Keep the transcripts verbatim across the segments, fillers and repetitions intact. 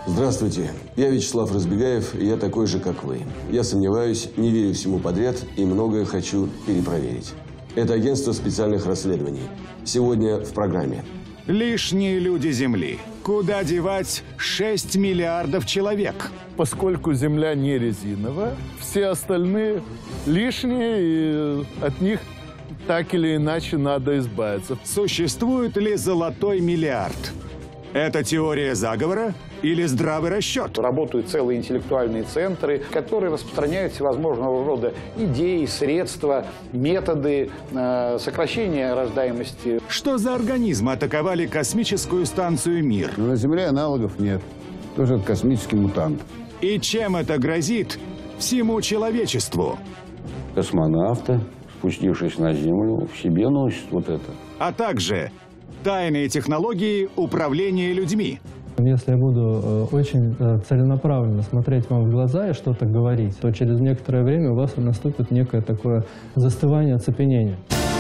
Здравствуйте, я Вячеслав Разбегаев, и я такой же, как вы. Я сомневаюсь, не верю всему подряд и многое хочу перепроверить. Это агентство специальных расследований. Сегодня в программе. Лишние люди Земли. Куда девать шесть миллиардов человек? Поскольку Земля не резиновая, все остальные лишние, и от них так или иначе надо избавиться. Существует ли золотой миллиард? Это теория заговора или здравый расчет? Работают целые интеллектуальные центры, которые распространяют всевозможного рода идеи, средства, методы э, сокращения рождаемости. Что за организмы атаковали космическую станцию «Мир»? Но на Земле аналогов нет. Тоже космический мутант. И чем это грозит всему человечеству? Космонавты, спустившись на Землю, в себе носят вот это. А также тайные технологии управления людьми. Если я буду э, очень э, целенаправленно смотреть вам в глаза и что-то говорить, то через некоторое время у вас наступит некое такое застывание, оцепенение.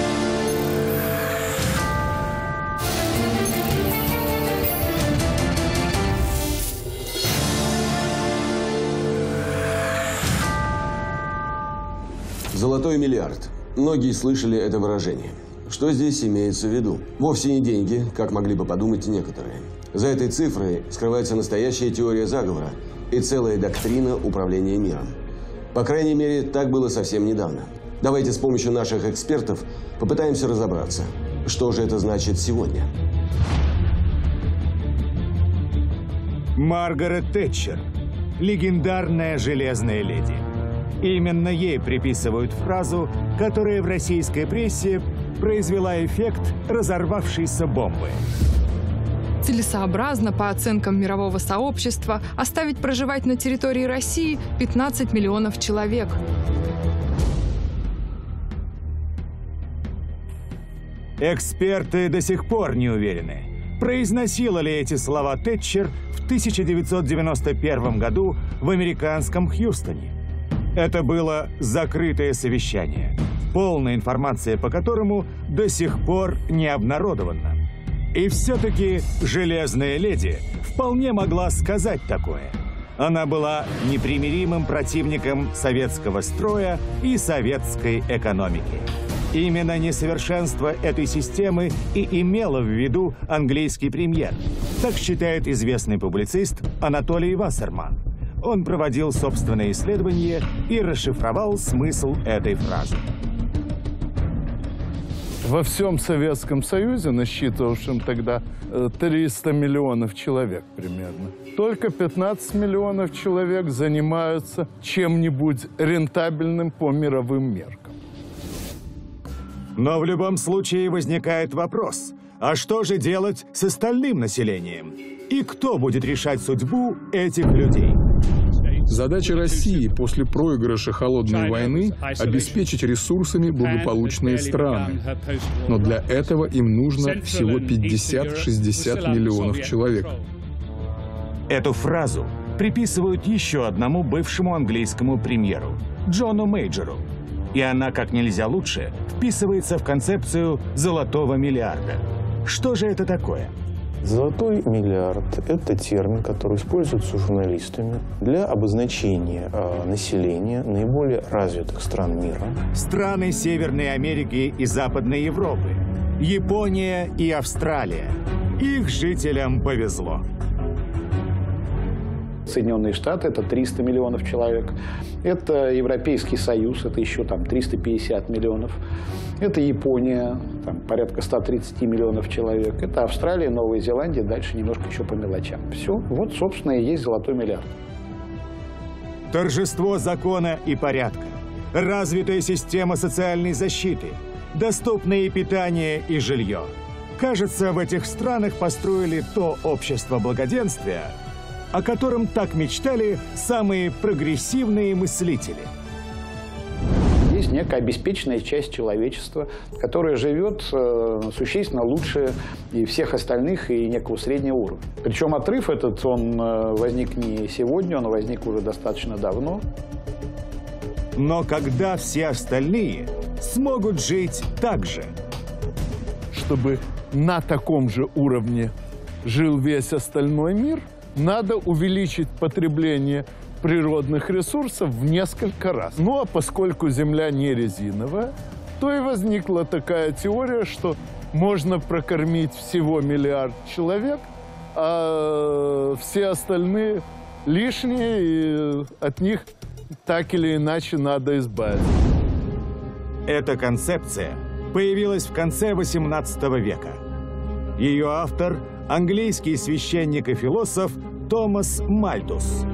Золотой миллиард. Многие слышали это выражение. Что здесь имеется в виду? Вовсе не деньги, как могли бы подумать некоторые. За этой цифрой скрывается настоящая теория заговора и целая доктрина управления миром. По крайней мере, так было совсем недавно. Давайте с помощью наших экспертов попытаемся разобраться, что же это значит сегодня. Маргарет Тэтчер. Легендарная железная леди. Именно ей приписывают фразу, которая в российской прессе произвела эффект разорвавшейся бомбы. Целесообразно, по оценкам мирового сообщества, оставить проживать на территории России пятнадцать миллионов человек. Эксперты до сих пор не уверены, произносила ли эти слова Тэтчер в тысяча девятьсот девяносто первом году в американском Хьюстоне. Это было закрытое совещание, полная информация по которому до сих пор не обнародована. И все-таки железная леди вполне могла сказать такое. Она была непримиримым противником советского строя и советской экономики. Именно несовершенство этой системы и имело в виду английский премьер. Так считает известный публицист Анатолий Вассерман. Он проводил собственные исследования и расшифровал смысл этой фразы. Во всем Советском Союзе, насчитывавшем тогда триста миллионов человек примерно, только пятнадцать миллионов человек занимаются чем-нибудь рентабельным по мировым меркам. Но в любом случае возникает вопрос, а что же делать с остальным населением? И кто будет решать судьбу этих людей? Задача России после проигрыша холодной войны – обеспечить ресурсами благополучные страны. Но для этого им нужно всего пятьдесят-шестьдесят миллионов человек. Эту фразу приписывают еще одному бывшему английскому премьеру – Джону Мейджору. И она как нельзя лучше вписывается в концепцию золотого миллиарда. Что же это такое? Золотой миллиард – это термин, который используется журналистами для обозначения э, населения наиболее развитых стран мира. Страны Северной Америки и Западной Европы, Япония и Австралия. Их жителям повезло. Соединенные Штаты – это триста миллионов человек. Это Европейский Союз – это еще там триста пятьдесят миллионов. Это Япония, там порядка ста тридцати миллионов человек. Это Австралия, Новая Зеландия, дальше немножко еще по мелочам. Все, вот, собственно, и есть золотой миллиард. Торжество закона и порядка, развитая система социальной защиты, доступное питание и жилье. Кажется, в этих странах построили то общество благоденствия, о котором так мечтали самые прогрессивные мыслители. Есть некая обеспеченная часть человечества, которая живет э, существенно лучше и всех остальных, и некого среднего уровня. Причем отрыв этот, он э, возник не сегодня, он возник уже достаточно давно. Но когда все остальные смогут жить так же? Чтобы на таком же уровне жил весь остальной мир, надо увеличить потребление природных ресурсов в несколько раз. Ну а поскольку Земля не резиновая, то и возникла такая теория, что можно прокормить всего миллиард человек, а все остальные лишние, и от них так или иначе надо избавиться. Эта концепция появилась в конце восемнадцатого века. Ее автор – английский священник и философ Томас Мальтус.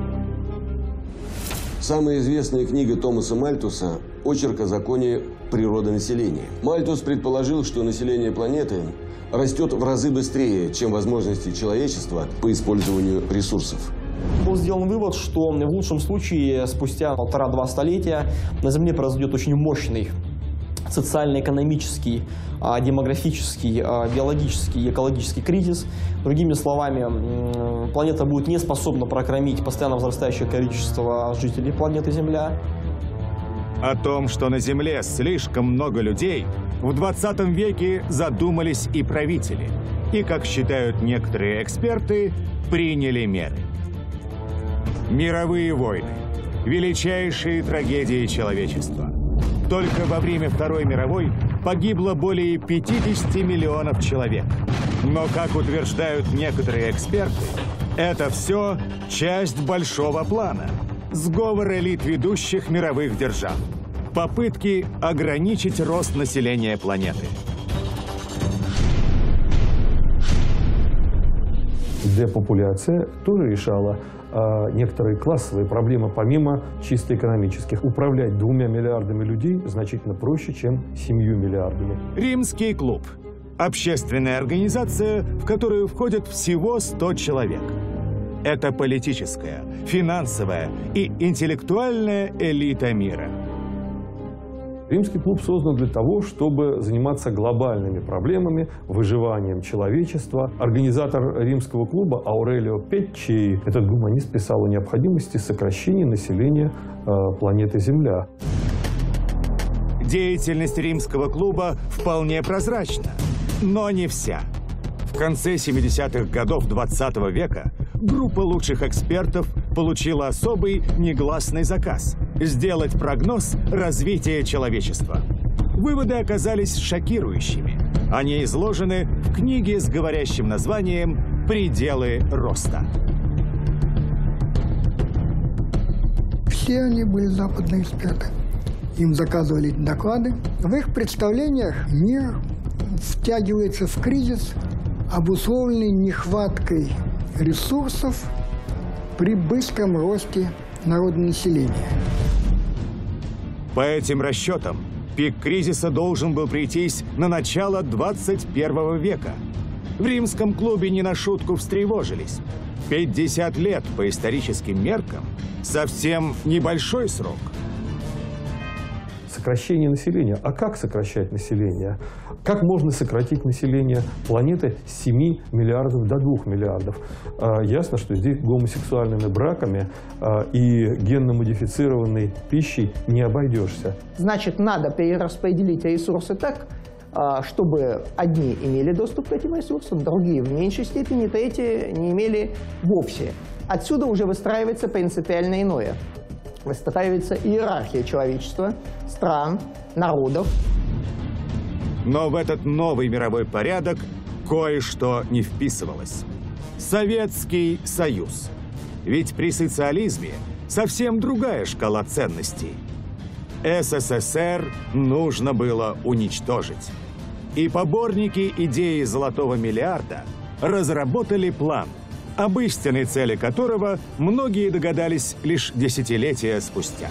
Самая известная книга Томаса Мальтуса – «Очерк о законе природонаселения». Мальтус предположил, что население планеты растет в разы быстрее, чем возможности человечества по использованию ресурсов. Был сделан вывод, что в лучшем случае спустя полтора-два столетия на Земле произойдет очень мощный социально-экономический, демографический, биологический и экологический кризис. Другими словами, планета будет не способна прокормить постоянно возрастающее количество жителей планеты Земля. О том, что на Земле слишком много людей, в двадцатом веке задумались и правители. И, как считают некоторые эксперты, приняли меры. Мировые войны – величайшие трагедии человечества. Только во время Второй мировой погибло более пятидесяти миллионов человек. Но, как утверждают некоторые эксперты, это все часть большого плана. Сговор элит ведущих мировых держав. Попытки ограничить рост населения планеты. Депопуляция тоже решала а, некоторые классовые проблемы, помимо чисто экономических. Управлять двумя миллиардами людей значительно проще, чем семью миллиардами. Римский клуб. Общественная организация, в которую входят всего сто человек. Это политическая, финансовая и интеллектуальная элита мира. Римский клуб создан для того, чтобы заниматься глобальными проблемами, выживанием человечества. Организатор римского клуба Аурелио Петчи, этот гуманист, писал о необходимости сокращения населения э, планеты Земля. Деятельность римского клуба вполне прозрачна, но не вся. В конце семидесятых годов двадцатого века группа лучших экспертов получила особый негласный заказ – сделать прогноз развития человечества. Выводы оказались шокирующими. Они изложены в книге с говорящим названием «Пределы роста». Все они были западные эксперты. Им заказывали доклады. В их представлениях мир втягивается в кризис, обусловленный нехваткой ресурсов при быстром росте народонаселения. По этим расчетам, пик кризиса должен был прийтись на начало двадцать первого века. В римском клубе не на шутку встревожились. пятьдесят лет по историческим меркам – совсем небольшой срок. Сокращение населения. А как сокращать население? Как можно сократить население планеты с семи миллиардов до двух миллиардов? А, ясно, что здесь гомосексуальными браками а, и генно-модифицированной пищей не обойдешься. Значит, надо перераспределить ресурсы так, чтобы одни имели доступ к этим ресурсам, другие в меньшей степени, третьи не имели вовсе. Отсюда уже выстраивается принципиально иное. Выстраивается иерархия человечества, стран, народов. Но в этот новый мировой порядок кое-что не вписывалось. Советский Союз. Ведь при социализме совсем другая шкала ценностей. СССР нужно было уничтожить. И поборники идеи золотого миллиарда разработали план, об истинной цели которого многие догадались лишь десятилетия спустя.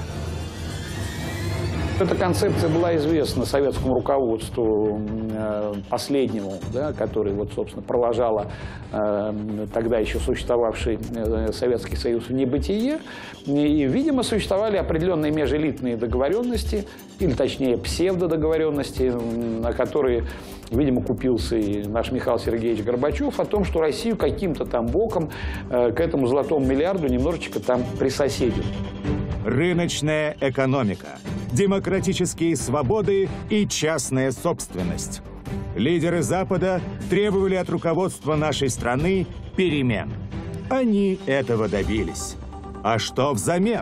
Эта концепция была известна советскому руководству последнему, да, который, вот, собственно, провожало э, тогда еще существовавший Советский Союз в небытие. И, видимо, существовали определенные межэлитные договоренности, или, точнее, псевдодоговоренности, на которые, видимо, купился и наш Михаил Сергеевич Горбачев, о том, что Россию каким-то там боком э, к этому золотому миллиарду немножечко там присоседит. Рыночная экономика, демократические свободы и частная собственность. Лидеры Запада требовали от руководства нашей страны перемен. Они этого добились. А что взамен?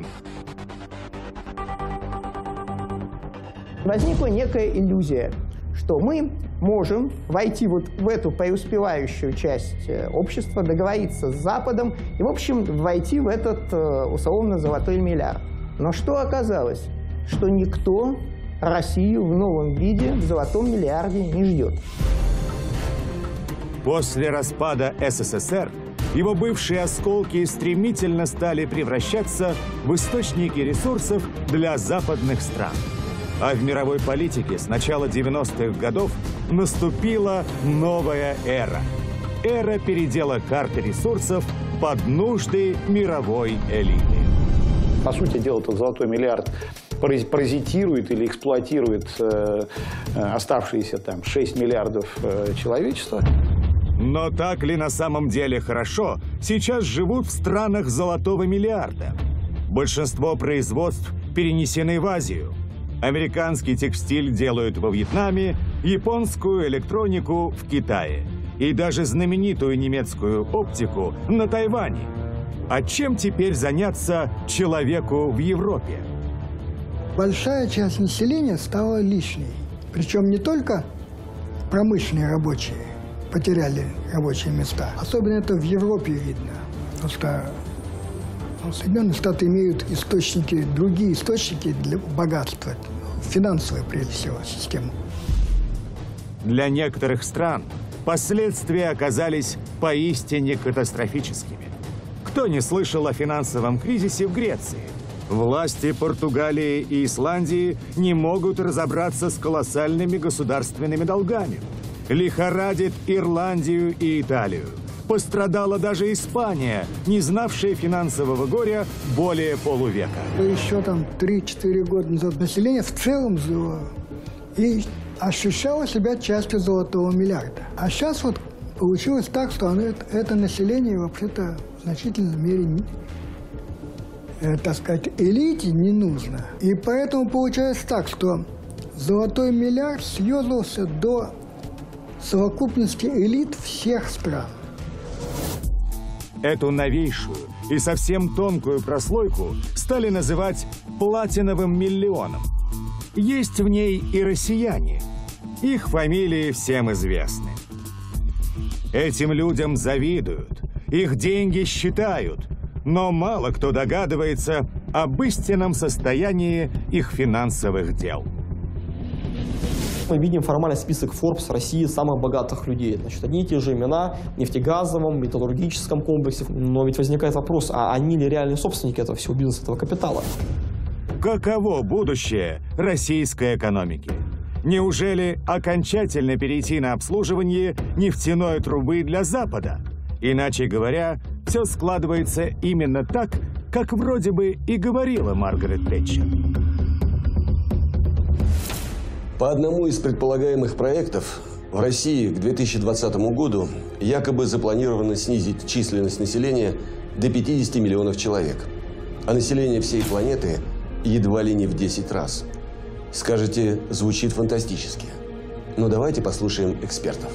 Возникла некая иллюзия, что мы можем войти вот в эту преуспевающую часть общества, договориться с Западом и, в общем, войти в этот условно золотой миллиард. Но что оказалось? Что никто Россию в новом виде в золотом миллиарде не ждет. После распада СССР его бывшие осколки стремительно стали превращаться в источники ресурсов для западных стран. А в мировой политике с начала девяностых годов наступила новая эра. Эра передела карты ресурсов под нужды мировой элиты. По сути дела, этот золотой миллиард паразитирует или эксплуатирует э, оставшиеся там шесть миллиардов э, человечества. Но так ли на самом деле хорошо сейчас живут в странах золотого миллиарда? Большинство производств перенесены в Азию. Американский текстиль делают во Вьетнаме, японскую электронику в Китае и даже знаменитую немецкую оптику на Тайване. А чем теперь заняться человеку в Европе? Большая часть населения стала лишней. Причем не только промышленные рабочие потеряли рабочие места. Особенно это в Европе видно. Потому что Соединенные Штаты имеют источники, другие источники для богатства, финансовую, прежде всего, систему. Для некоторых стран последствия оказались поистине катастрофическими. Кто не слышал о финансовом кризисе в Греции? Власти Португалии и Исландии не могут разобраться с колоссальными государственными долгами. Лихорадит Ирландию и Италию. Пострадала даже Испания, не знавшая финансового горя более полувека. Еще там три-четыре года назад население в целом жило и ощущало себя частью золотого миллиарда. А сейчас вот получилось так, что оно, это, это население вообще-то в значительной мере, э, так сказать, элите не нужно. И поэтому получается так, что золотой миллиард съезался до совокупности элит всех стран. Эту новейшую и совсем тонкую прослойку стали называть платиновым миллионом. Есть в ней и россияне. Их фамилии всем известны. Этим людям завидуют, их деньги считают, но мало кто догадывается об истинном состоянии их финансовых дел. Мы видим формальный список Forbes России самых богатых людей. Значит, одни и те же имена в нефтегазовом, металлургическом комплексе. Но ведь возникает вопрос, а они ли реальные собственники этого всего бизнеса, этого капитала? Каково будущее российской экономики? Неужели окончательно перейти на обслуживание нефтяной трубы для Запада? Иначе говоря, все складывается именно так, как вроде бы и говорила Маргарет Тэтчер. По одному из предполагаемых проектов, в России к две тысячи двадцатому году якобы запланировано снизить численность населения до пятидесяти миллионов человек, а население всей планеты едва ли не в десять раз. Скажете, звучит фантастически. Но давайте послушаем экспертов.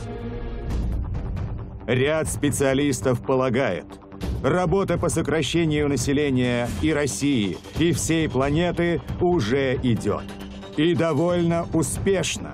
Ряд специалистов полагает, работа по сокращению населения и России, и всей планеты уже идет. И довольно успешно.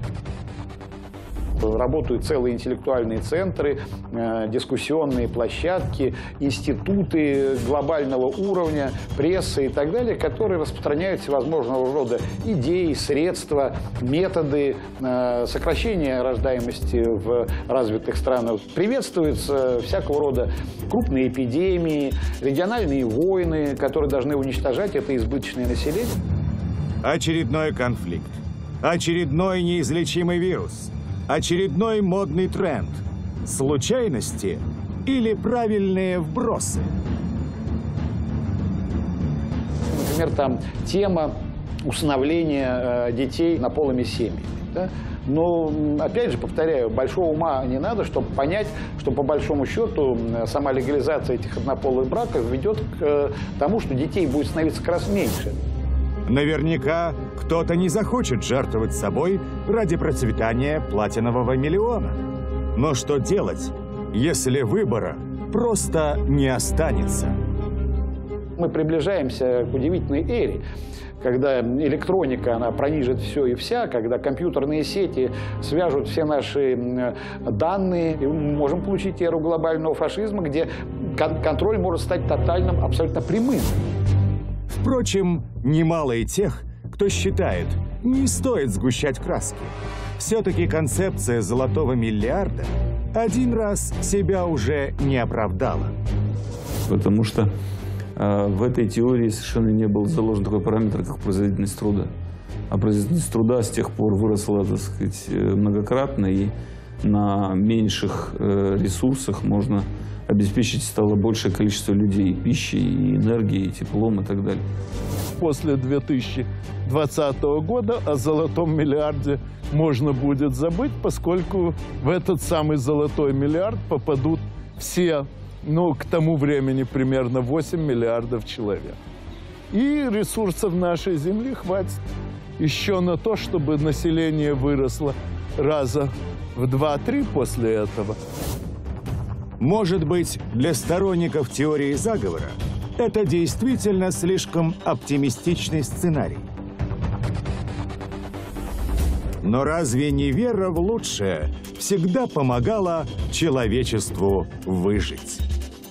Работают целые интеллектуальные центры, э, дискуссионные площадки, институты глобального уровня, пресса и так далее, которые распространяют всевозможного рода идеи, средства, методы э, сокращения рождаемости в развитых странах. Приветствуются всякого рода крупные эпидемии, региональные войны, которые должны уничтожать это избыточное население. Очередной конфликт, очередной неизлечимый вирус, очередной модный тренд, случайности или правильные вбросы? Например, там тема усыновления э, детей наполыми семьями. Да? Но, опять же, повторяю, большого ума не надо, чтобы понять, что по большому счету сама легализация этих однополых браков ведет к э, тому, что детей будет становиться как раз меньше. Наверняка кто-то не захочет жертвовать собой ради процветания платинового миллиона. Но что делать, если выбора просто не останется. Мы приближаемся к удивительной эре, когда электроника, она пронижит все и вся, когда компьютерные сети свяжут все наши данные, и мы можем получить эру глобального фашизма, где кон- контроль может стать тотальным, абсолютно прямым. Впрочем, немало и тех, кто считает, не стоит сгущать краски. Все-таки концепция золотого миллиарда один раз себя уже не оправдала. Потому что э, в этой теории совершенно не был заложен такой параметр, как производительность труда. А производительность труда с тех пор выросла, так сказать, многократно, и на меньших э, ресурсах можно обеспечить стало большее количество людей пищей, и энергией, и теплом и так далее. После две тысячи двадцатого года о золотом миллиарде можно будет забыть, поскольку в этот самый золотой миллиард попадут все, ну, к тому времени примерно восемь миллиардов человек. И ресурсов нашей Земли хватит еще на то, чтобы население выросло раза в два-три после этого. Может быть, для сторонников теории заговора это действительно слишком оптимистичный сценарий. Но разве не вера в лучшее всегда помогала человечеству выжить?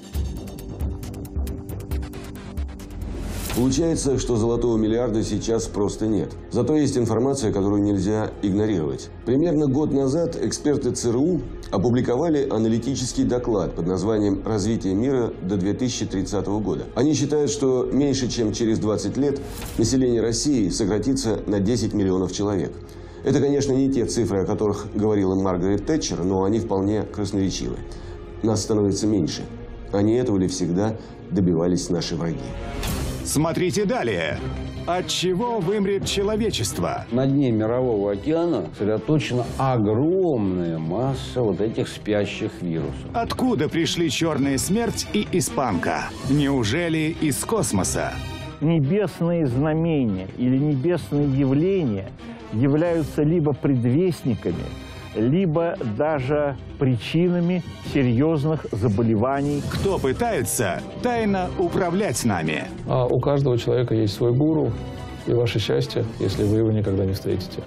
Получается, что золотого миллиарда сейчас просто нет. Зато есть информация, которую нельзя игнорировать. Примерно год назад эксперты ЦРУ опубликовали аналитический доклад под названием «Развитие мира до две тысячи тридцатого года». Они считают, что меньше чем через двадцать лет население России сократится на десять миллионов человек. Это, конечно, не те цифры, о которых говорила Маргарет Тэтчер, но они вполне красноречивы. Нас становится меньше. А не этого ли всегда добивались наши враги? Смотрите далее. От чего вымрет человечество? На дне Мирового океана сосредоточена огромная масса вот этих спящих вирусов. Откуда пришли черная смерть и испанка? Неужели из космоса? Небесные знамения или небесные явления являются либо предвестниками, либо даже причинами серьезных заболеваний. Кто пытается тайно управлять нами? А у каждого человека есть свой гуру, и ваше счастье, если вы его никогда не встретите.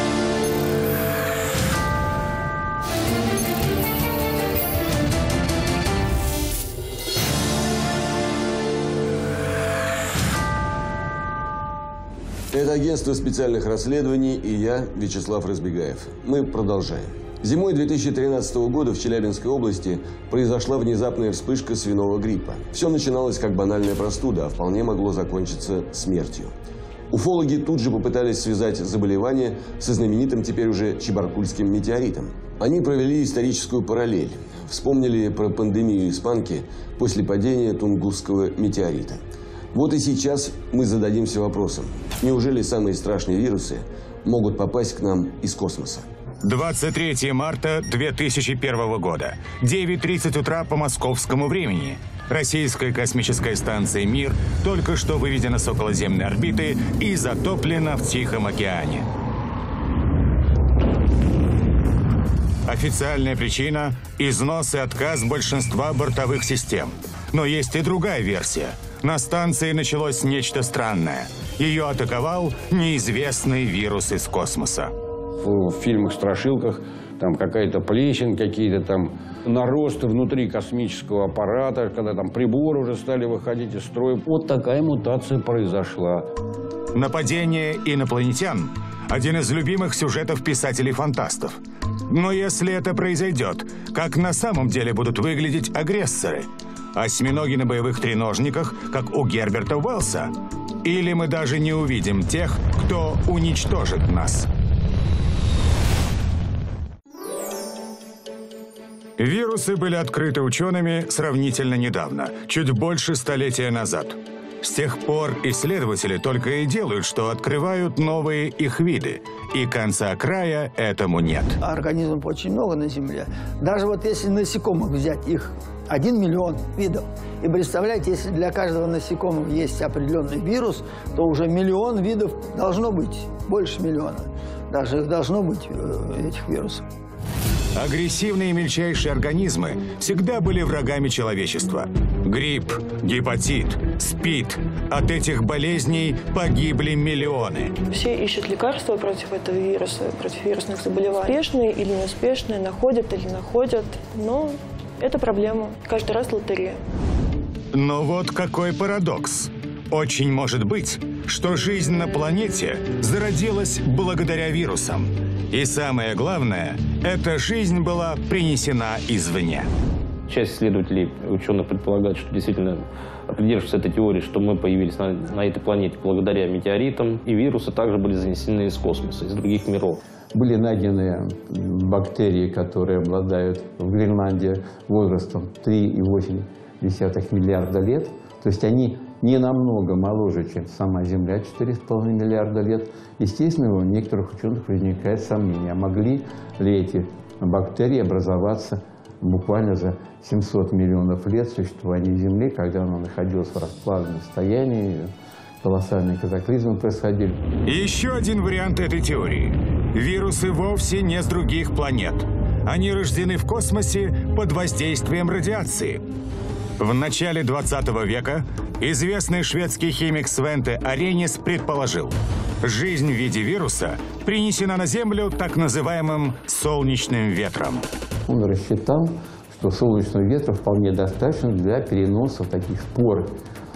Это агентство специальных расследований и я, Вячеслав Разбегаев. Мы продолжаем. Зимой две тысячи тринадцатого года в Челябинской области произошла внезапная вспышка свиного гриппа. Все начиналось как банальная простуда, а вполне могло закончиться смертью. Уфологи тут же попытались связать заболевание со знаменитым теперь уже чебаркульским метеоритом. Они провели историческую параллель. Вспомнили про пандемию испанки после падения Тунгусского метеорита. Вот и сейчас мы зададимся вопросом. Неужели самые страшные вирусы могут попасть к нам из космоса? двадцать третьего марта две тысячи первого года. девять тридцать утра по московскому времени. Российская космическая станция «Мир» только что выведена с околоземной орбиты и затоплена в Тихом океане. Официальная причина – износ и отказ большинства бортовых систем. Но есть и другая версия. На станции началось нечто странное. Ее атаковал неизвестный вирус из космоса. В фильмах-страшилках там какая-то плесень, какие-то там наросты внутри космического аппарата, когда там приборы уже стали выходить из строя. Вот такая мутация произошла. Нападение инопланетян – один из любимых сюжетов писателей-фантастов. Но если это произойдет, как на самом деле будут выглядеть агрессоры? Осьминоги на боевых треножниках, как у Герберта Уэллса? Или мы даже не увидим тех, кто уничтожит нас? Вирусы были открыты учеными сравнительно недавно, чуть больше столетия назад. С тех пор исследователи только и делают, что открывают новые их виды. И конца края этому нет. Организмов очень много на Земле. Даже вот если насекомых взять, их один миллион видов. И представляете, если для каждого насекомого есть определенный вирус, то уже миллион видов должно быть, больше миллиона. Даже их должно быть, этих вирусов. Агрессивные мельчайшие организмы всегда были врагами человечества. Грипп, гепатит, СПИД. От этих болезней погибли миллионы. Все ищут лекарства против этого вируса, против вирусных заболеваний. Успешные или неуспешные, находят или находят, но это проблема. Каждый раз лотерея. Но вот какой парадокс. Очень может быть, что жизнь на планете зародилась благодаря вирусам. И самое главное, эта жизнь была принесена извне. Часть исследователей, ученых предполагают, что действительно придерживаются этой теории, что мы появились на, на этой планете благодаря метеоритам, и вирусы также были занесены из космоса, из других миров. Были найдены бактерии, которые обладают в Гренландии возрастом три и восемь десятых миллиарда лет. То есть они не намного моложе, чем сама Земля, четыре с половиной миллиарда лет. Естественно, у некоторых ученых возникает сомнение, а могли ли эти бактерии образоваться буквально за семьсот миллионов лет существования Земли, когда она находилась в расплавленном состоянии, колоссальные катаклизмы происходили. Еще один вариант этой теории. Вирусы вовсе не с других планет. Они рождены в космосе под воздействием радиации. В начале двадцатого века известный шведский химик Свенте Аренис предположил, жизнь в виде вируса принесена на Землю так называемым солнечным ветром. Он рассчитал, что солнечного ветра вполне достаточно для переноса таких спор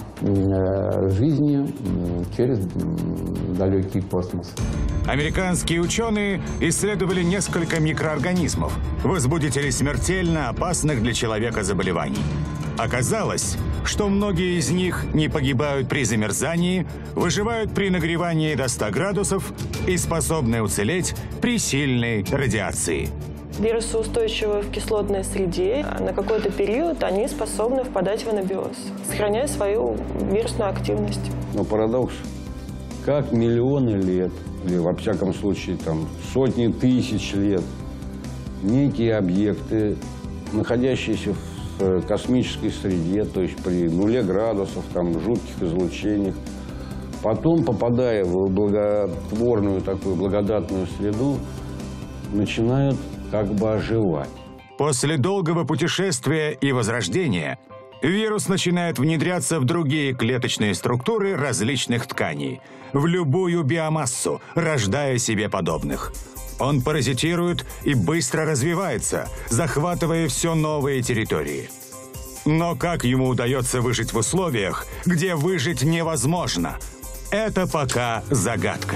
жизни через далекий космос. Американские ученые исследовали несколько микроорганизмов, возбудителей смертельно опасных для человека заболеваний. Оказалось, что многие из них не погибают при замерзании, выживают при нагревании до ста градусов и способны уцелеть при сильной радиации. Вирусы устойчивы в кислотной среде. На какой-то период они способны впадать в анабиоз, сохраняя свою вирусную активность. Но парадокс. Как миллионы лет, или во всяком случае там, сотни тысяч лет, некие объекты, находящиеся в космической среде, то есть при нуле градусов, там, жутких излучениях, потом, попадая в благотворную такую благодатную среду, начинают как бы оживать. После долгого путешествия и возрождения вирус начинает внедряться в другие клеточные структуры различных тканей, в любую биомассу, рождая себе подобных. Он паразитирует и быстро развивается, захватывая все новые территории. Но как ему удается выжить в условиях, где выжить невозможно? Это пока загадка.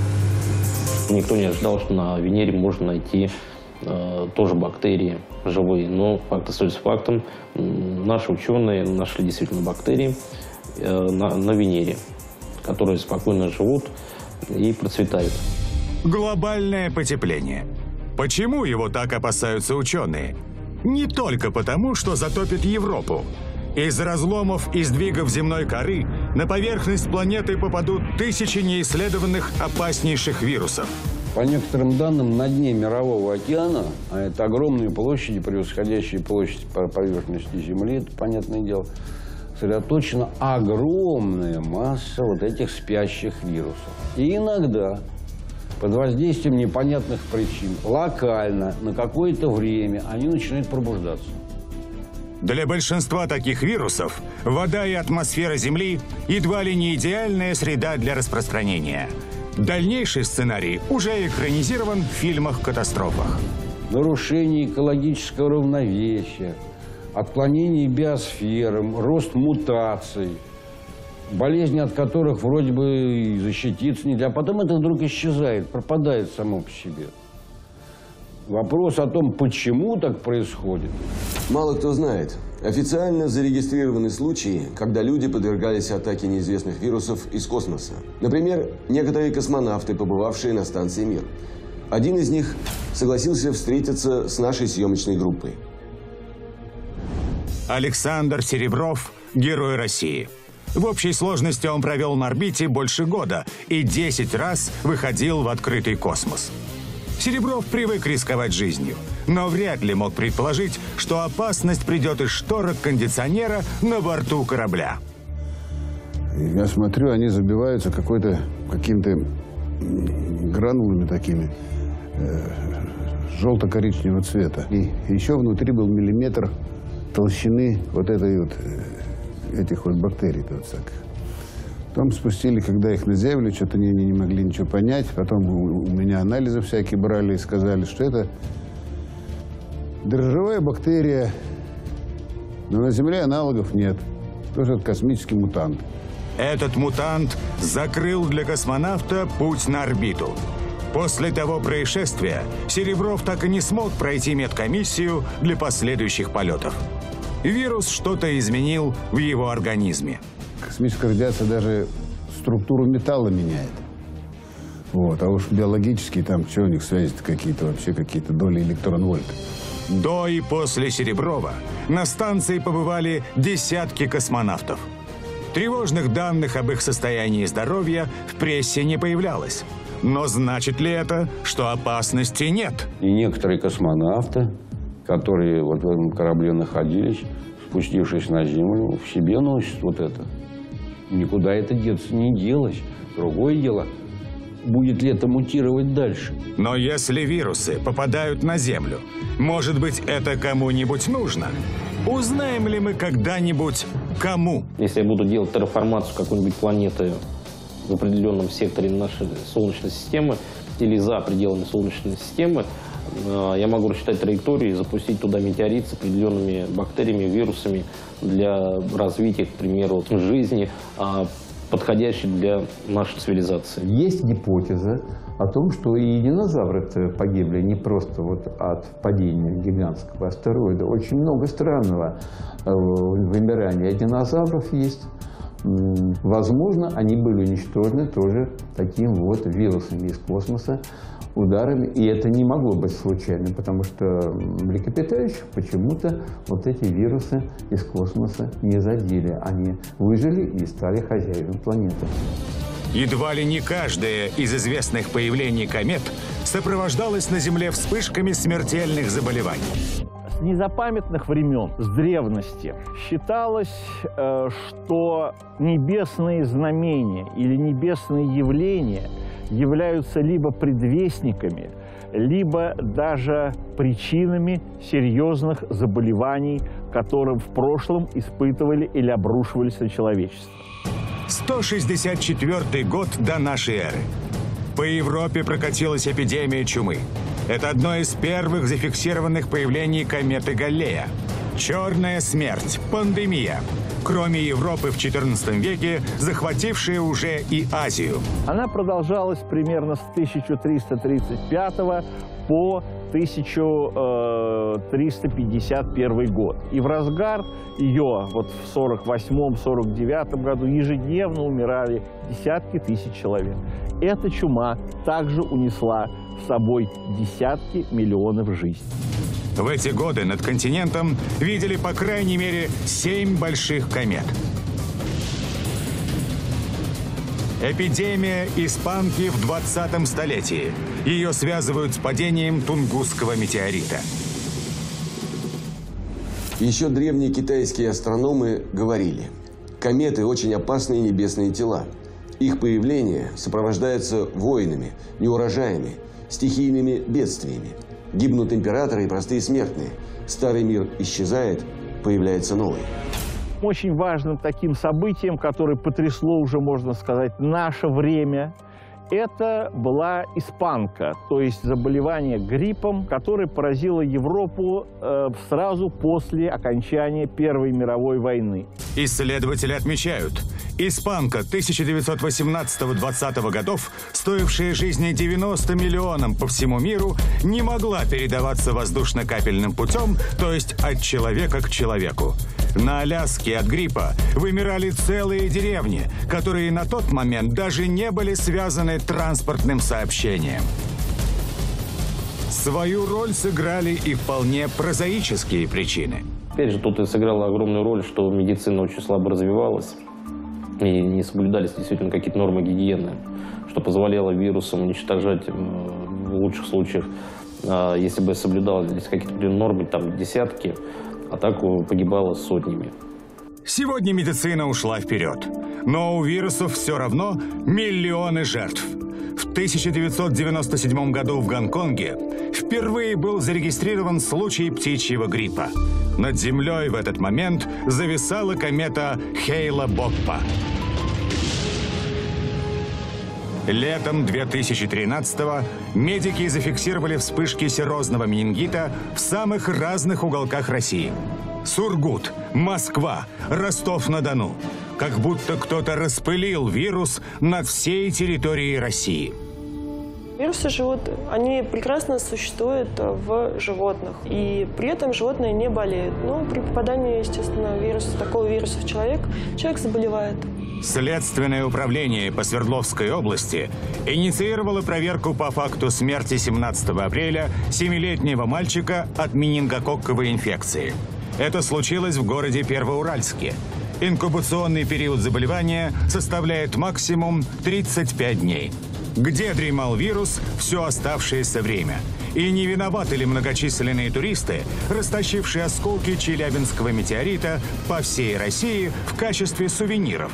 Никто не ожидал, что на Венере можно найти э, тоже бактерии живые. Но факт остается фактом. Наши ученые нашли действительно бактерии э, на, на Венере, которые спокойно живут и процветают. Глобальное потепление. Почему его так опасаются ученые? Не только потому, что затопит Европу. Из разломов и сдвигов земной коры на поверхность планеты попадут тысячи неисследованных опаснейших вирусов. По некоторым данным, на дне Мирового океана, а это огромные площади, превосходящие площадь по поверхности Земли, это понятное дело, сосредоточена огромная масса вот этих спящих вирусов. И иногда под воздействием непонятных причин, локально, на какое-то время, они начинают пробуждаться. Для большинства таких вирусов вода и атмосфера Земли едва ли не идеальная среда для распространения. Дальнейший сценарий уже экранизирован в фильмах-катастрофах. Нарушение экологического равновесия, отклонение биосферы, рост мутаций, болезни, от которых вроде бы и защититься нельзя, а потом это вдруг исчезает, пропадает само по себе. Вопрос о том, почему так происходит. Мало кто знает. Официально зарегистрированы случаи, когда люди подвергались атаке неизвестных вирусов из космоса. Например, некоторые космонавты, побывавшие на станции «Мир». Один из них согласился встретиться с нашей съемочной группой. Александр Серебров – герой России. В общей сложности он провел на орбите больше года и десять раз выходил в открытый космос. Серебров привык рисковать жизнью, но вряд ли мог предположить, что опасность придет из шторок кондиционера на борту корабля. Я смотрю, они забиваются какой-то, какими-то гранулами такими, э, желто-коричневого цвета. И еще внутри был миллиметр толщины вот этой вот, этих вот бактерий. Вот всяких. Потом спустили, когда их на землю, что-то они не могли ничего понять. Потом у, у меня анализы всякие брали и сказали, что это дрожжевая бактерия, но на Земле аналогов нет. Тоже это космический мутант. Этот мутант закрыл для космонавта путь на орбиту. После того происшествия Серебров так и не смог пройти медкомиссию для последующих полетов. Вирус что-то изменил в его организме. Космическая радиация даже структуру металла меняет. Вот. А уж биологически там, что у них связи-то какие-то, вообще какие-то доли электрон-вольт. До и после Сереброва на станции побывали десятки космонавтов. Тревожных данных об их состоянии здоровья в прессе не появлялось. Но значит ли это, что опасности нет? И некоторые космонавты, которые вот в этом корабле находились, спустившись на Землю, в себе носят вот это. Никуда это деться не делось. Другое дело, будет ли это мутировать дальше. Но если вирусы попадают на Землю, может быть, это кому-нибудь нужно? Узнаем ли мы когда-нибудь, кому? Если я буду делать терраформацию какой-нибудь планеты в определенном секторе нашей Солнечной системы или за пределами Солнечной системы, я могу рассчитать траекторию и запустить туда метеорит с определенными бактериями, вирусами для развития, к примеру, жизни, подходящей для нашей цивилизации. Есть гипотеза о том, что и динозавры погибли не просто вот от падения гигантского астероида. Очень много странного вымирания динозавров есть. Возможно, они были уничтожены тоже таким вот вирусами из космоса, ударами. И это не могло быть случайным, потому что млекопитающих почему-то вот эти вирусы из космоса не задели. Они выжили и стали хозяевами планеты. Едва ли не каждое из известных появлений комет сопровождалось на Земле вспышками смертельных заболеваний. С незапамятных времен, с древности, считалось, что небесные знамения или небесные явления являются либо предвестниками, либо даже причинами серьезных заболеваний, которые в прошлом испытывали или обрушивались на человечество. сто шестьдесят четвёртый год до нашей эры. По Европе прокатилась эпидемия чумы. Это одно из первых зафиксированных появлений кометы Галлея. Черная смерть, пандемия. Кроме Европы в четырнадцатом веке, захватившая уже и Азию. Она продолжалась примерно с тысяча триста тридцать пятого по тысяча триста пятьдесят первый год. И в разгар ее вот в сорок восьмом — сорок девятом году ежедневно умирали десятки тысяч человек. Эта чума также унесла с собой десятки миллионов жизней. В эти годы над континентом видели по крайней мере семь больших комет. Эпидемия испанки в двадцатом столетии. Ее связывают с падением Тунгусского метеорита. Еще древние китайские астрономы говорили, кометы очень опасные небесные тела. Их появление сопровождается войнами, неурожаями, стихийными бедствиями. Гибнут императоры и простые смертные. Старый мир исчезает, появляется новый. Очень важным таким событием, которое потрясло уже, можно сказать, наше время, это была испанка, то есть заболевание гриппом, которое поразило Европу э, сразу после окончания Первой мировой войны. Исследователи отмечают, испанка тысяча девятьсот восемнадцатого — двадцатого годов, стоившая жизни девяноста миллионам по всему миру, не могла передаваться воздушно-капельным путем, то есть от человека к человеку. На Аляске от гриппа вымирали целые деревни, которые на тот момент даже не были связаны транспортным сообщением. Свою роль сыграли и вполне прозаические причины. Опять же, тут и сыграла огромную роль, что медицина очень слабо развивалась, и не соблюдались действительно какие-то нормы гигиены, что позволяло вирусам уничтожать в лучших случаях, если бы соблюдались какие-то нормы, там десятки, а так погибало сотнями. Сегодня медицина ушла вперед, но у вирусов все равно миллионы жертв. В тысяча девятьсот девяносто седьмом году в Гонконге впервые был зарегистрирован случай птичьего гриппа. Над Землей в этот момент зависала комета Хейла-Боппа. Летом две тысячи тринадцатого медики зафиксировали вспышки серозного менингита в самых разных уголках России. Сургут, Москва, Ростов-на-Дону. Как будто кто-то распылил вирус над всей территорией России. Вирусы живут, они прекрасно существуют в животных, и при этом животные не болеют. Но при попадании, естественно, вируса, такого вируса в человек, человек заболевает. Следственное управление по Свердловской области инициировало проверку по факту смерти семнадцатого апреля семилетнего мальчика от менингококковой инфекции. Это случилось в городе Первоуральске. Инкубационный период заболевания составляет максимум тридцать пять дней. Где дремал вирус все оставшееся время? И не виноваты ли многочисленные туристы, растащившие осколки челябинского метеорита по всей России в качестве сувениров?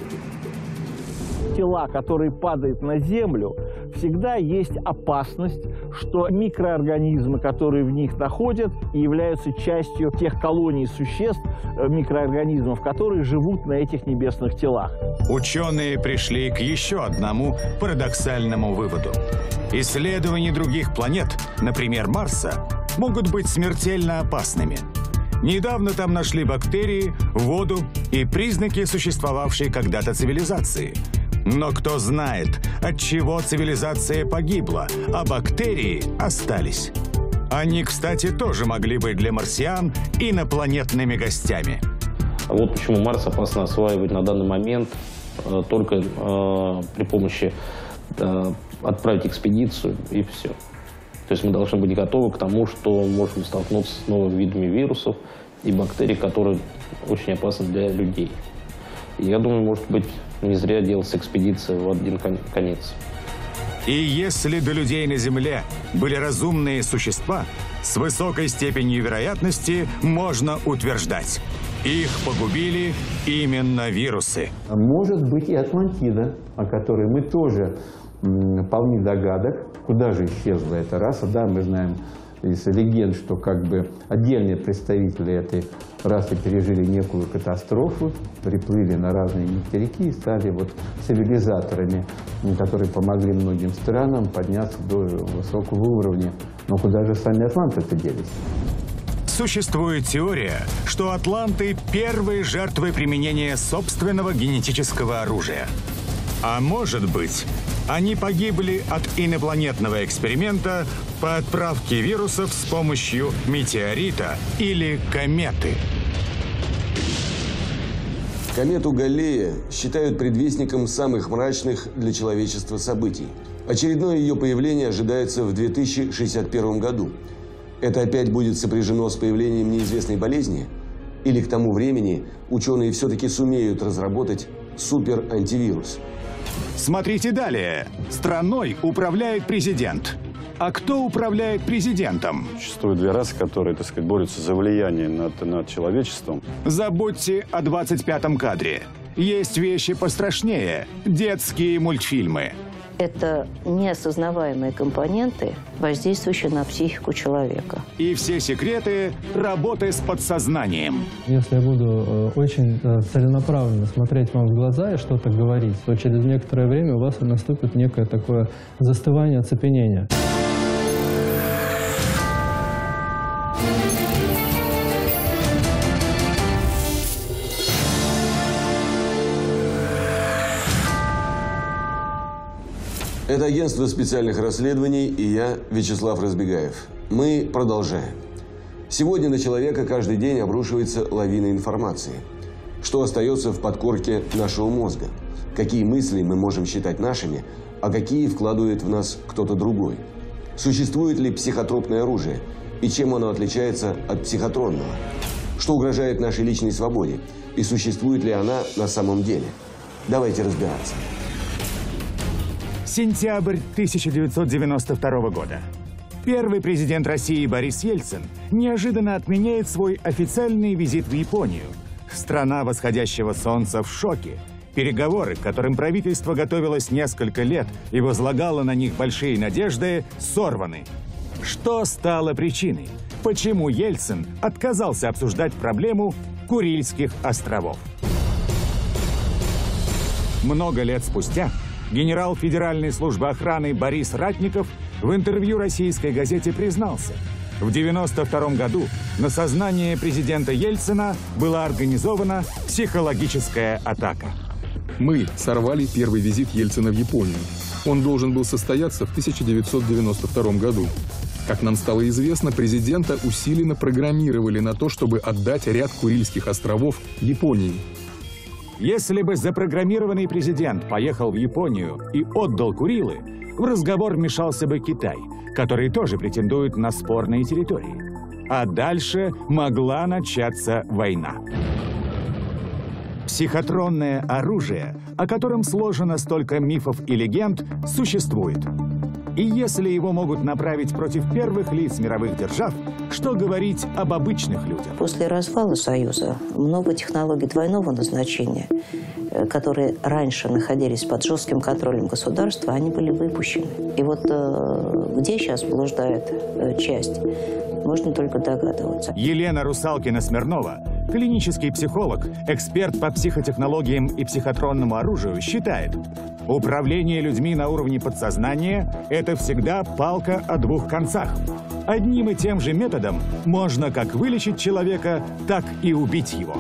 Тела, которые падают на Землю, всегда есть опасность, что микроорганизмы, которые в них находят, являются частью тех колоний существ, микроорганизмов, которые живут на этих небесных телах. Ученые пришли к еще одному парадоксальному выводу. Исследования других планет, например, Марса, могут быть смертельно опасными. Недавно там нашли бактерии, воду и признаки существовавшей когда-то цивилизации. Но кто знает, от чего цивилизация погибла, а бактерии остались. Они, кстати, тоже могли быть для марсиан инопланетными гостями. Вот почему Марс опасно осваивать на данный момент э, только э, при помощи э, отправить экспедицию и все. То есть мы должны быть готовы к тому, что можем столкнуться с новыми видами вирусов и бактерий, которые очень опасны для людей. И я думаю, может быть, не зря делалась экспедиция в один конец. И если до людей на Земле были разумные существа, с высокой степенью вероятности можно утверждать, их погубили именно вирусы. Может быть и Атлантида, о которой мы тоже полны догадок. Куда же исчезла эта раса? Да, мы знаем из легенд, что как бы отдельные представители этой расы пережили некую катастрофу, приплыли на разные материки и стали вот цивилизаторами, которые помогли многим странам подняться до высокого уровня. Но куда же сами атланты-то делись? Существует теория, что атланты – первые жертвы применения собственного генетического оружия. А может быть, они погибли от инопланетного эксперимента по отправке вирусов с помощью метеорита или кометы. Комету Галлея считают предвестником самых мрачных для человечества событий. Очередное ее появление ожидается в две тысячи шестьдесят первом году. Это опять будет сопряжено с появлением неизвестной болезни? Или к тому времени ученые все-таки сумеют разработать суперантивирус? Смотрите далее. Страной управляет президент. А кто управляет президентом? Существуют две расы, которые, так сказать, борются за влияние над, над человечеством. Забудьте о двадцать пятом кадре. Есть вещи пострашнее. Детские мультфильмы. Это неосознаваемые компоненты, воздействующие на психику человека. И все секреты работы с подсознанием. Если я буду э, очень э, целенаправленно смотреть вам в глаза и что-то говорить, то через некоторое время у вас наступит некое такое застывание, оцепенение. Это агентство специальных расследований и я, Вячеслав Разбегаев. Мы продолжаем. Сегодня на человека каждый день обрушивается лавина информации. Что остается в подкорке нашего мозга? Какие мысли мы можем считать нашими, а какие вкладывает в нас кто-то другой? Существует ли психотропное оружие? И чем оно отличается от психотронного? Что угрожает нашей личной свободе? И существует ли она на самом деле? Давайте разбираться. Сентябрь тысяча девятьсот девяносто второго года. Первый президент России Борис Ельцин неожиданно отменяет свой официальный визит в Японию. Страна восходящего солнца в шоке. Переговоры, к которым правительство готовилось несколько лет и возлагало на них большие надежды, сорваны. Что стало причиной? Почему Ельцин отказался обсуждать проблему Курильских островов? Много лет спустя генерал Федеральной службы охраны Борис Ратников в интервью российской газете признался, в девяносто втором году на сознание президента Ельцина была организована психологическая атака. Мы сорвали первый визит Ельцина в Японию. Он должен был состояться в тысяча девятьсот девяносто втором году. Как нам стало известно, президента усиленно программировали на то, чтобы отдать ряд Курильских островов Японии. Если бы запрограммированный президент поехал в Японию и отдал Курилы, в разговор вмешался бы Китай, который тоже претендует на спорные территории. А дальше могла начаться война. Психотронное оружие, о котором сложено столько мифов и легенд, существует. И если его могут направить против первых лиц мировых держав, что говорить об обычных людях? После развала Союза много технологий двойного назначения, которые раньше находились под жестким контролем государства, они были выпущены. И вот э, где сейчас блуждает э, часть, можно только догадываться. Елена Русалкина-Смирнова, клинический психолог, эксперт по психотехнологиям и психотронному оружию, считает, управление людьми на уровне подсознания – это всегда палка о двух концах. Одним и тем же методом можно как вылечить человека, так и убить его.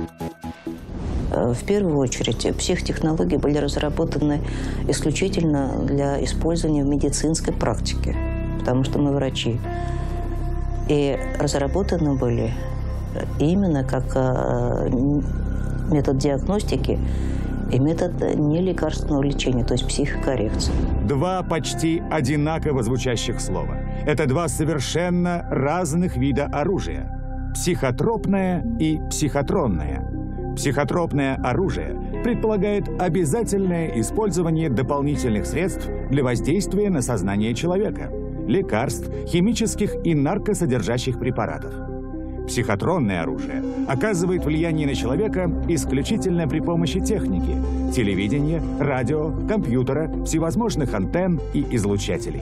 В первую очередь, психотехнологии были разработаны исключительно для использования в медицинской практике, потому что мы врачи. И разработаны были именно как метод диагностики и метод нелекарственного лечения, то есть психокоррекции. Два почти одинаково звучащих слова. Это два совершенно разных вида оружия. Психотропное и психотронное. Психотропное оружие предполагает обязательное использование дополнительных средств для воздействия на сознание человека, лекарств, химических и наркосодержащих препаратов. Психотронное оружие оказывает влияние на человека исключительно при помощи техники, телевидения, радио, компьютера, всевозможных антенн и излучателей.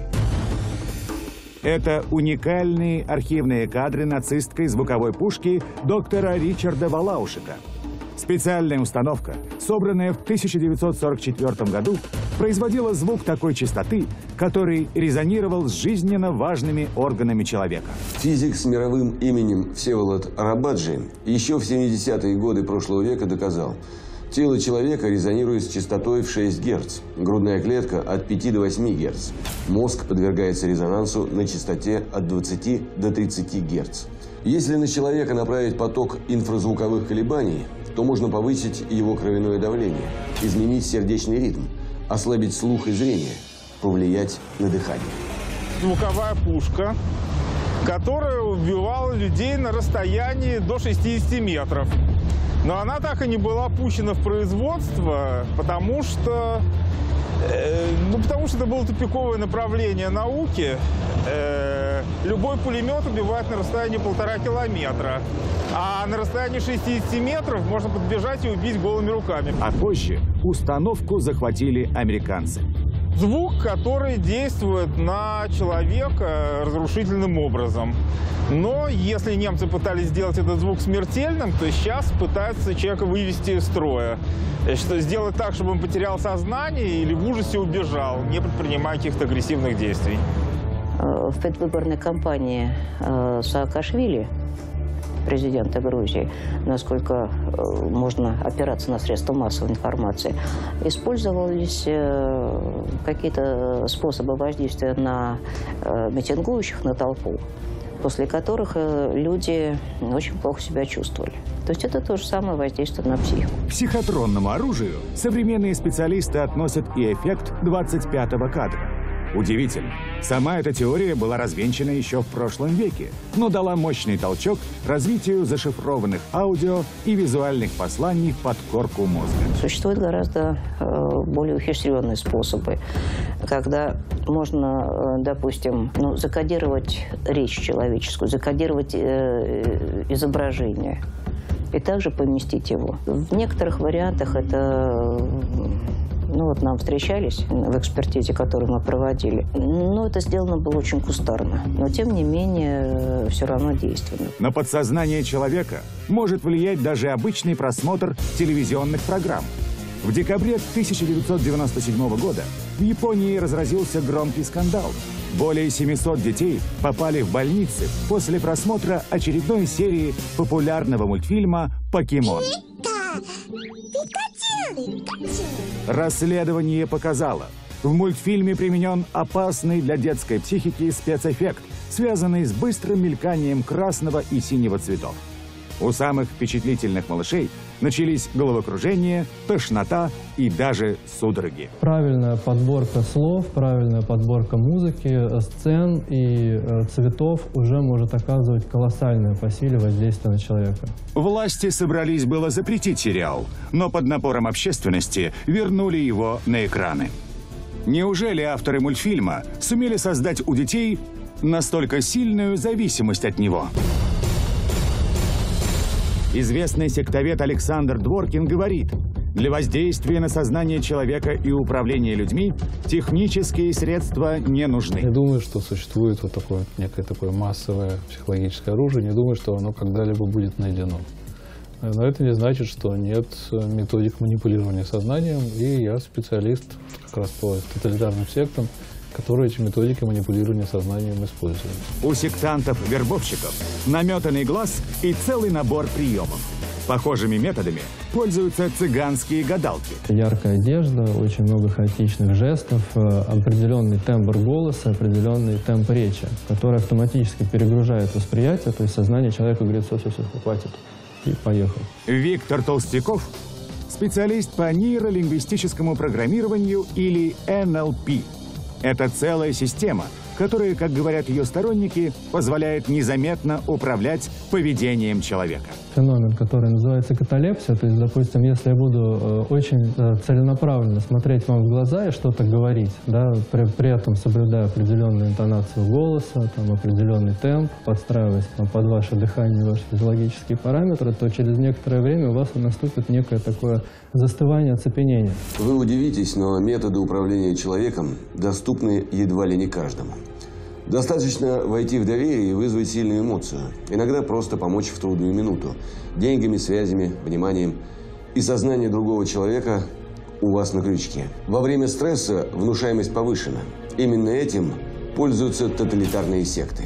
Это уникальные архивные кадры нацистской звуковой пушки доктора Ричарда Валаушика. Специальная установка, собранная в тысяча девятьсот сорок четвёртом году, производила звук такой частоты, который резонировал с жизненно важными органами человека. Физик с мировым именем Всеволод Арабаджи еще в семидесятые годы прошлого века доказал, тело человека резонирует с частотой в шесть герц, грудная клетка от пяти до восьми герц. Мозг подвергается резонансу на частоте от двадцати до тридцати герц. Если на человека направить поток инфразвуковых колебаний, то можно повысить его кровяное давление, изменить сердечный ритм, ослабить слух и зрение, повлиять на дыхание. Звуковая пушка, которая убивала людей на расстоянии до шестидесяти метров. Но она так и не была пущена в производство, потому что, э, ну, потому что это было тупиковое направление науки. Э, любой пулемет убивает на расстоянии полтора километра. А на расстоянии шестидесяти метров можно подбежать и убить голыми руками. А позже установку захватили американцы. Звук, который действует на человека разрушительным образом. Но если немцы пытались сделать этот звук смертельным, то сейчас пытаются человека вывести из строя. Что сделать так, чтобы он потерял сознание или в ужасе убежал, не предпринимая каких-то агрессивных действий. В предвыборной кампании Саакашвили, президента Грузии, насколько можно опираться на средства массовой информации, использовались какие-то способы воздействия на митингующих, на толпу, после которых люди очень плохо себя чувствовали. То есть это то же самое воздействие на психику. К психотронному оружию современные специалисты относят и эффект двадцать пятого кадра. Удивительно. Сама эта теория была развенчана еще в прошлом веке, но дала мощный толчок развитию зашифрованных аудио и визуальных посланий в подкорку мозга. Существуют гораздо э, более ухищренные способы, когда можно, э, допустим, ну, закодировать речь человеческую, закодировать э, изображение. и также поместить его. В некоторых вариантах это... Ну вот нам встречались в экспертизе, которую мы проводили. Но это сделано было очень кустарно. Но тем не менее все равно действенно. На подсознание человека может влиять даже обычный просмотр телевизионных программ. В декабре тысяча девятьсот девяносто седьмого года в Японии разразился громкий скандал. Более семисот детей попали в больницы после просмотра очередной серии популярного мультфильма «Покемон». Расследование показало, в мультфильме применен опасный для детской психики спецэффект, связанный с быстрым мельканием красного и синего цветов. У самых впечатлительных малышей начались головокружение, тошнота и даже судороги. Правильная подборка слов, правильная подборка музыки, сцен и э, цветов уже может оказывать колоссальное по силе воздействие на человека. Власти собрались было запретить сериал, но под напором общественности вернули его на экраны. Неужели авторы мультфильма сумели создать у детей настолько сильную зависимость от него? Известный сектовед Александр Дворкин говорит, для воздействия на сознание человека и управления людьми технические средства не нужны. Не думаю, что существует вот такое, некое такое массовое психологическое оружие, не думаю, что оно когда-либо будет найдено. Но это не значит, что нет методик манипулирования сознанием, и я специалист как раз по тоталитарным сектам, которые эти методики манипулирования сознанием используют. У сектантов-вербовщиков наметанный глаз и целый набор приемов. Похожими методами пользуются цыганские гадалки. Яркая одежда, очень много хаотичных жестов, определенный тембр голоса, определенный темп речи, который автоматически перегружает восприятие, то есть сознание человека говорит, все, все, все, хватит, и поехал. Виктор Толстяков – специалист по нейролингвистическому программированию или эн эл пи. Это целая система, которая, как говорят ее сторонники, позволяет незаметно управлять поведением человека. Феномен, который называется каталепсия, то есть, допустим, если я буду э, очень э, целенаправленно смотреть вам в глаза и что-то говорить, да, при, при этом соблюдая определенную интонацию голоса, там, определенный темп, подстраиваясь там, под ваше дыхание и ваши физиологические параметры, то через некоторое время у вас наступит некое такое застывание, оцепенение. Вы удивитесь, но методы управления человеком доступны едва ли не каждому. Достаточно войти в доверие и вызвать сильную эмоцию. Иногда просто помочь в трудную минуту. Деньгами, связями, вниманием. И сознание другого человека у вас на крючке. Во время стресса внушаемость повышена. Именно этим пользуются тоталитарные секты.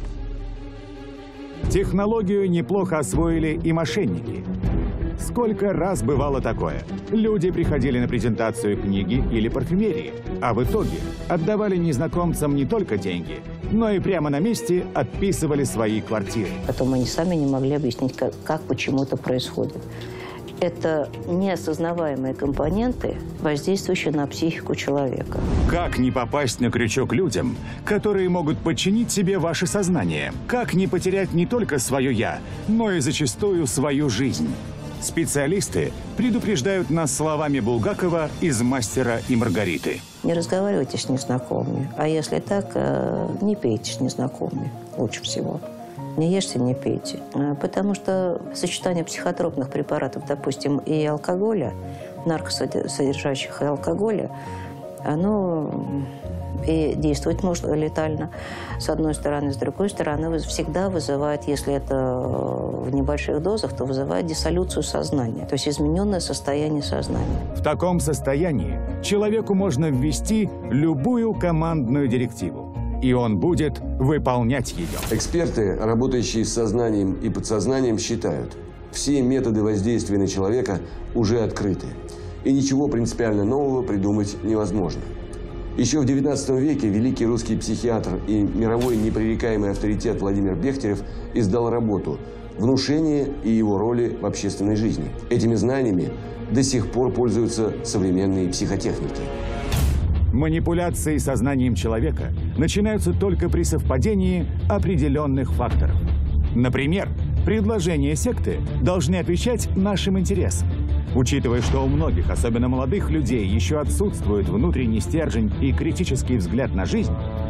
Технологию неплохо освоили и мошенники. Сколько раз бывало такое? Люди приходили на презентацию книги или парфюмерии, а в итоге отдавали незнакомцам не только деньги, но и прямо на месте отписывали свои квартиры. Потом они сами не могли объяснить, как, как почему это происходит. Это неосознаваемые компоненты, воздействующие на психику человека. Как не попасть на крючок людям, которые могут подчинить себе ваше сознание? Как не потерять не только свое «я», но и зачастую свою жизнь? Специалисты предупреждают нас словами Булгакова из «Мастера и Маргариты». Не разговаривайте с незнакомыми, а если так, не пейте с незнакомыми лучше всего. Не ешьте, не пейте. Потому что сочетание психотропных препаратов, допустим, и алкоголя, наркосодержащих и алкоголя, оно и действовать может летально, с одной стороны. С другой стороны, всегда вызывает, если это в небольших дозах, то вызывает диссолюцию сознания, то есть измененное состояние сознания. В таком состоянии человеку можно ввести любую командную директиву, и он будет выполнять ее. Эксперты, работающие с сознанием и подсознанием, считают, все методы воздействия на человека уже открыты, и ничего принципиально нового придумать невозможно. Еще в девятнадцатом веке великий русский психиатр и мировой непререкаемый авторитет Владимир Бехтерев издал работу «Внушение и его роли в общественной жизни». Этими знаниями до сих пор пользуются современные психотехники. Манипуляции сознанием человека начинаются только при совпадении определенных факторов. Например, предложения секты должны отвечать нашим интересам. Учитывая, что у многих, особенно молодых людей, еще отсутствует внутренний стержень и критический взгляд на жизнь,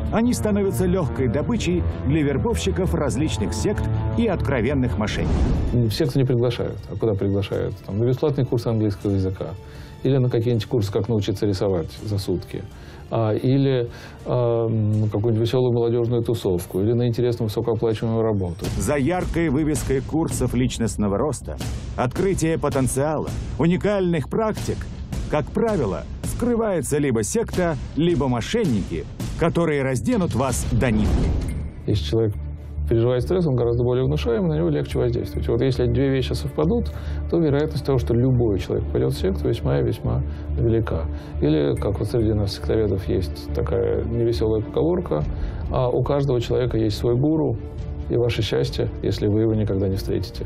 они становятся легкой добычей для вербовщиков различных сект и откровенных мошенников. В секту не приглашают. А куда приглашают? Там, на бесплатный курс английского языка. Или на какие-нибудь курсы, как научиться рисовать за сутки. А, или а, на какую-нибудь веселую молодежную тусовку. Или на интересную высокооплачиваемую работу. За яркой вывеской курсов личностного роста, открытия потенциала, уникальных практик, как правило, скрывается либо секта, либо мошенники, которые разденут вас до нитки. Если человек переживает стресс, он гораздо более внушаемый, на него легче воздействовать. Вот если эти две вещи совпадут, то вероятность того, что любой человек пойдет в секту, весьма и весьма велика. Или, как вот среди нас сектоведов есть такая невеселая поговорка, а у каждого человека есть свой гуру, и ваше счастье, если вы его никогда не встретите.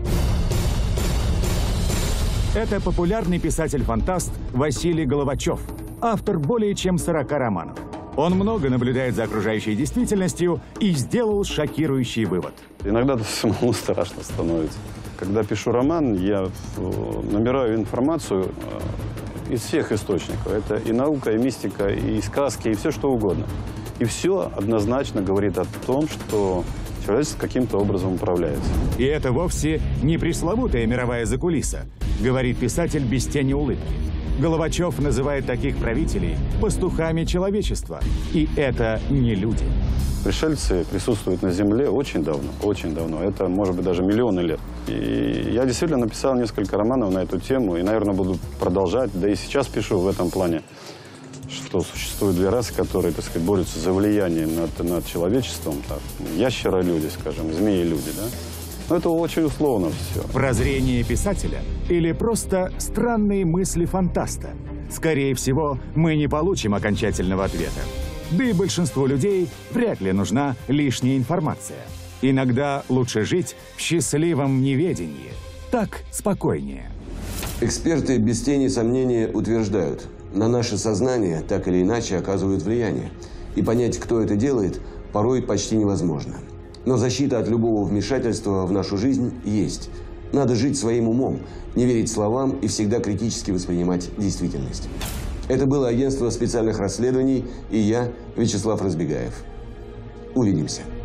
Это популярный писатель-фантаст Василий Головачев, автор более чем сорока романов. Он много наблюдает за окружающей действительностью и сделал шокирующий вывод. Иногда самому страшно становится. Когда пишу роман, я набираю информацию из всех источников. Это и наука, и мистика, и сказки, и все что угодно. И все однозначно говорит о том, что человечество каким-то образом управляется. И это вовсе не пресловутая мировая закулиса, говорит писатель без тени улыбки. Головачев называет таких правителей пастухами человечества. И это не люди. Пришельцы присутствуют на Земле очень давно, очень давно. Это, может быть, даже миллионы лет. И я действительно написал несколько романов на эту тему, и, наверное, буду продолжать. Да и сейчас пишу в этом плане, что существуют две расы, которые, так сказать, борются за влияние над, над человечеством. Так, ящеролюди, скажем, змеи-люди, да? Но это очень условно все. Прозрение писателя или просто странные мысли фантаста? Скорее всего, мы не получим окончательного ответа. Да и большинству людей вряд ли нужна лишняя информация. Иногда лучше жить в счастливом неведении. Так спокойнее. Эксперты без тени сомнения утверждают, на наше сознание так или иначе оказывают влияние. И понять, кто это делает, порой почти невозможно. Но защита от любого вмешательства в нашу жизнь есть. Надо жить своим умом, не верить словам и всегда критически воспринимать действительность. Это было агентство специальных расследований и я, Вячеслав Разбегаев. Увидимся.